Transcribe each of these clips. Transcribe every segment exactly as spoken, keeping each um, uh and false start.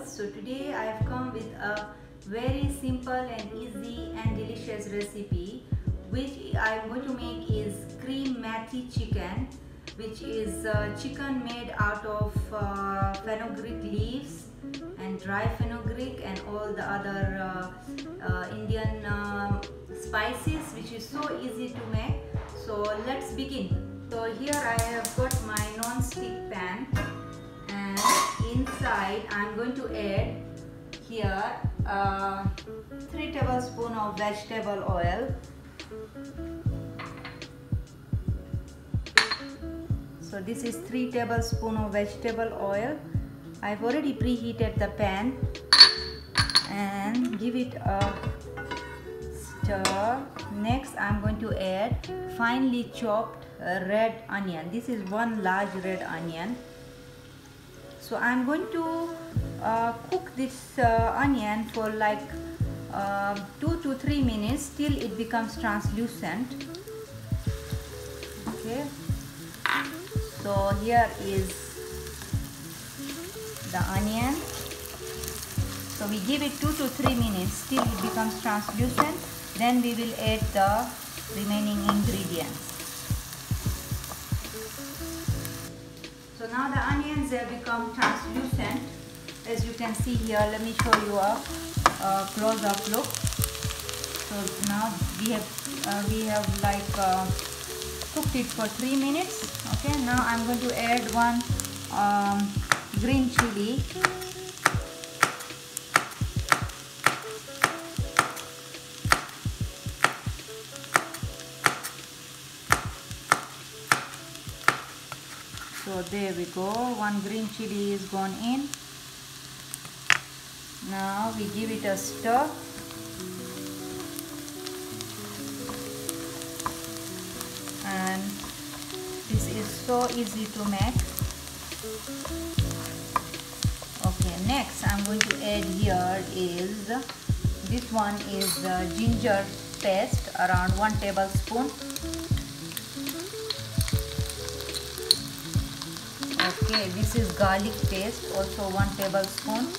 viewers. So today I have come with a very simple and easy and delicious recipe which I am going to make is cream methi chicken, which is uh, chicken made out of uh, fenugreek leaves and dry fenugreek and all the other uh, uh, Indian uh, spices, which is so easy to make. So let's begin. So here I have got my non-stick pan, and inside I'm going to add here uh, three tablespoons of vegetable oil. So this is three tablespoons of vegetable oil. I've already preheated the pan and give it a stir. Next I'm going to add finely chopped uh, red onion. This is one large red onion. So I'm going to uh, cook this uh, onion for like uh, two to three minutes till it becomes translucent. Okay. So here is the onion. So we give it two to three minutes till it becomes translucent. Then we will add the remaining ingredients. So now the onions have become translucent, as you can see here. Let me show you a, a close-up look. So now we have uh, we have like uh, cooked it for three minutes. Okay, now I'm going to add one um, green chili. So there we go, one green chili is gone in. Now we give it a stir. And this is so easy to make. Okay, next I'm going to add here is, this one is uh, ginger paste, around one tablespoon. Okay, this is garlic paste, also one tablespoon.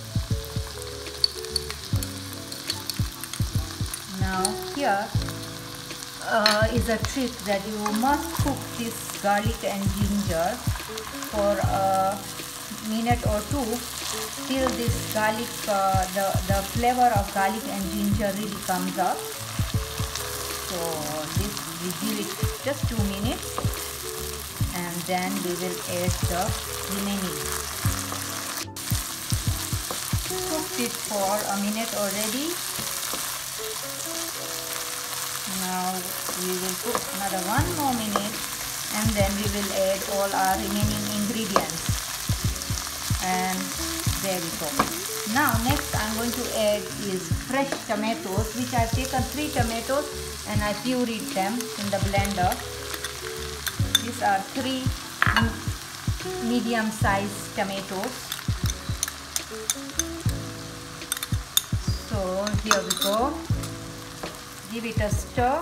Now here uh, is a trick that you must cook this garlic and ginger for a minute or two till this garlic, uh, the, the flavor of garlic and ginger really comes up. So this we give it just two minutes. And then we will add the remaining. Cooked it for a minute already. Now we will cook another one more minute, and then we will add all our remaining ingredients. And there we go. Now next I'm going to add is fresh tomatoes, which I've taken three tomatoes and I pureed them in the blender. These are three medium-sized tomatoes. So here we go. Give it a stir.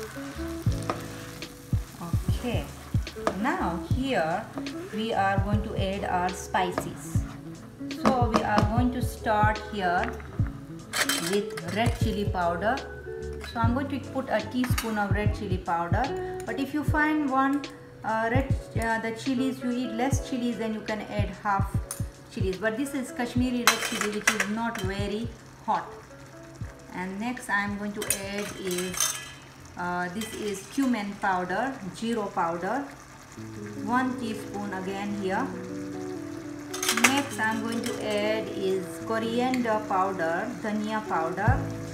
Okay. Now here we are going to add our spices. So we are going to start here with red chili powder. So I'm going to put a teaspoon of red chili powder. But if you find one Uh, red uh, the chilies, you eat less chilies, then you can add half chilies, but this is Kashmiri red chili, which is not very hot. And next I'm going to add is uh, this is cumin powder, jeera powder, one teaspoon again here. Next I'm going to add is coriander powder, dhania powder,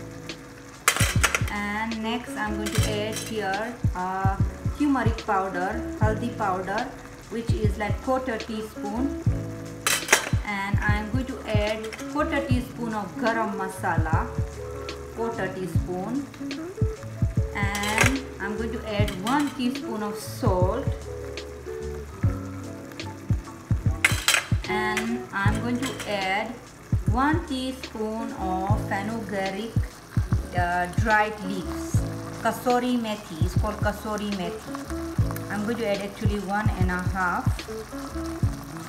and next I'm going to add here uh, turmeric powder, haldi powder, which is like quarter teaspoon, and I am going to add quarter teaspoon of garam masala, quarter teaspoon, and I'm going to add one teaspoon of salt, and I'm going to add one teaspoon of fenugreek uh, dried leaves. Kasuri methi is called kasuri methi. I'm going to add actually one and a half.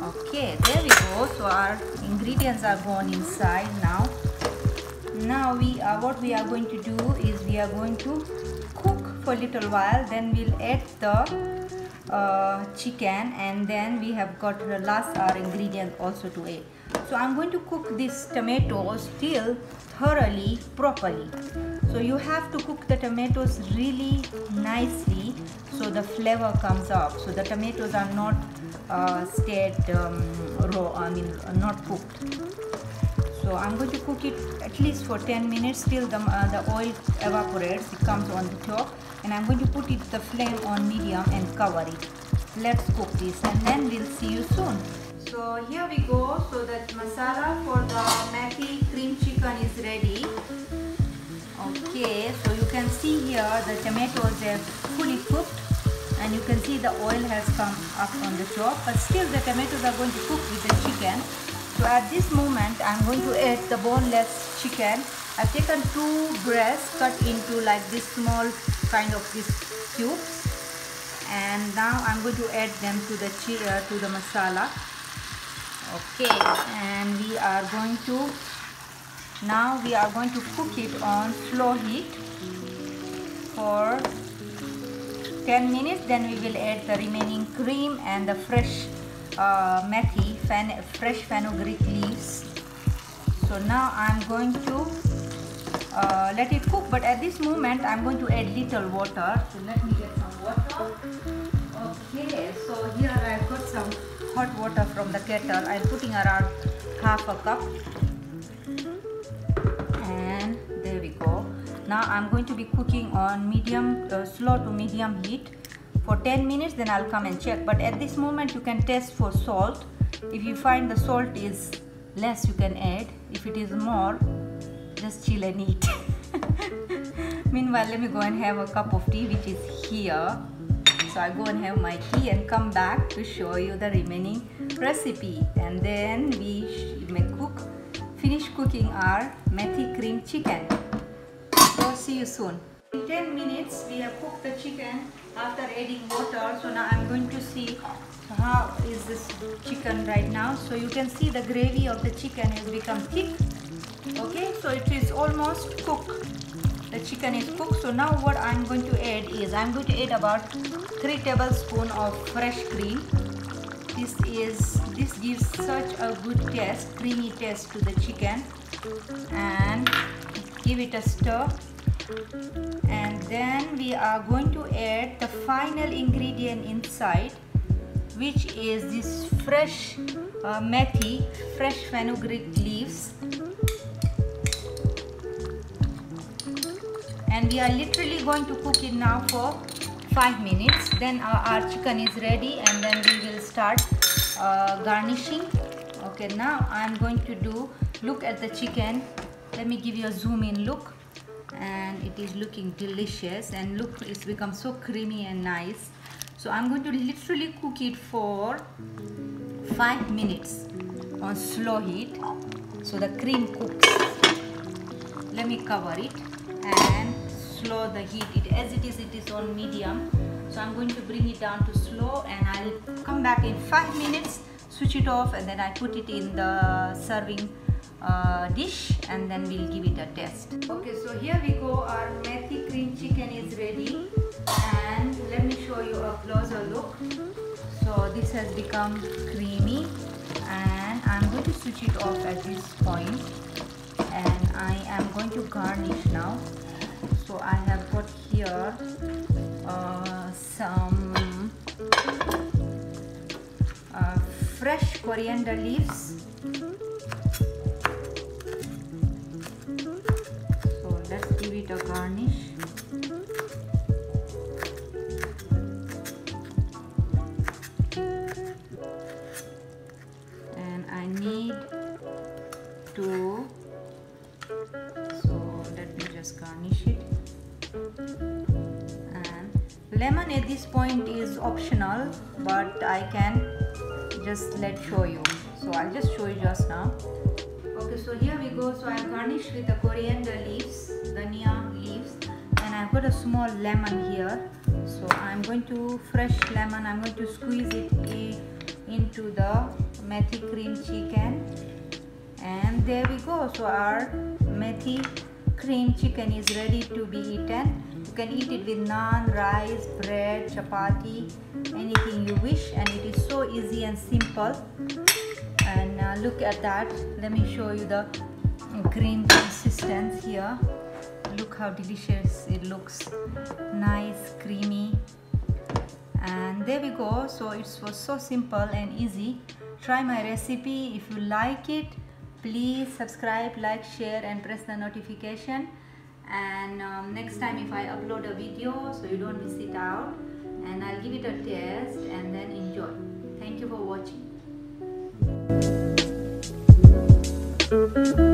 Okay, there we go. So our ingredients are gone inside now. Now we are what we are going to do is we are going to cook for a little while. Then we'll add the uh, chicken, and then we have got the last our ingredient also to add. So I'm going to cook these tomatoes till thoroughly properly. So you have to cook the tomatoes really nicely so the flavor comes up. So the tomatoes are not uh, stayed um, raw, I mean uh, not cooked. So I'm going to cook it at least for ten minutes till the, uh, the oil evaporates, it comes on the top, and I'm going to put it the flame on medium and cover it. Let's cook this and then we'll see you soon. So here we go. So that masala for the Methi cream chicken is ready. Okay, so you can see here the tomatoes are fully cooked, and you can see the oil has come up on the top, but still the tomatoes are going to cook with the chicken. So at this moment I'm going to add the boneless chicken. I've taken two breasts cut into like this small kind of this cubes, and now I'm going to add them to the uh, to the masala. Okay, and we are going to now we are going to cook it on slow heat for ten minutes. Then we will add the remaining cream and the fresh uh, methi, fan, fresh fenugreek leaves. So now I'm going to uh, let it cook, but at this moment I'm going to add little water. So let me get some water. Okay, so here I've got some hot water from the kettle. I'm putting around half a cup, and there we go. Now I'm going to be cooking on medium, uh, slow to medium heat for ten minutes. Then I'll come and check. But at this moment you can test for salt. If you find the salt is less, you can add. If it is more, just chill and eat. Meanwhile, let me go and have a cup of tea, which is here. So I go and have my tea and come back to show you the remaining recipe, and then we may cook, finish cooking our methi cream chicken. So see you soon. In ten minutes we have cooked the chicken after adding water. So now I'm going to see how is this chicken right now. So you can see the gravy of the chicken has become thick. Okay, so it is almost cooked. The chicken is cooked. So now what I'm going to add is I'm going to add about three tablespoons of fresh cream. This is this gives such a good taste, creamy taste to the chicken, and give it a stir. And then we are going to add the final ingredient inside, which is this fresh uh, methi, fresh fenugreek leaves. And we are literally going to cook it now for five minutes. Then our, our chicken is ready, and then we will start uh, garnishing. Okay, now I'm going to do, look at the chicken. Let me give you a zoom in look, and it is looking delicious, and look, it's become so creamy and nice. So I'm going to literally cook it for five minutes on slow heat so the cream cooks. Let me cover it and slow the heat. It as it is, it is on medium. So I'm going to bring it down to slow, and I'll come back in five minutes, switch it off, and then I put it in the serving uh, dish, and then we'll give it a test. Okay, so here we go. Our methi cream chicken is ready, and let me show you a closer look. So this has become creamy, and I'm going to switch it off at this point, and I am going to garnish now. So I have got here uh, some uh, fresh coriander leaves. So let's give it a garnish. And I need to, so let me just garnish it. And lemon at this point is optional, but I can just let show you. So I'll just show you just now. Okay, so here we go. So I garnished with the coriander leaves, dhania leaves, and I've got a small lemon here. So I'm going to, fresh lemon, I'm going to squeeze it into the methi cream chicken. And there we go. So our methi cream chicken is ready to be eaten. You can eat it with naan, rice, bread, chapati, anything you wish, and it is so easy and simple. And uh, look at that. Let me show you the cream consistency here. Look how delicious it looks. Nice, creamy. And there we go. So it was so simple and easy. Try my recipe. If you like it, please subscribe, like, share, and press the notification. And um, next time if I upload a video, so you don't miss it out, and I'll give it a taste and then enjoy. Thank you for watching.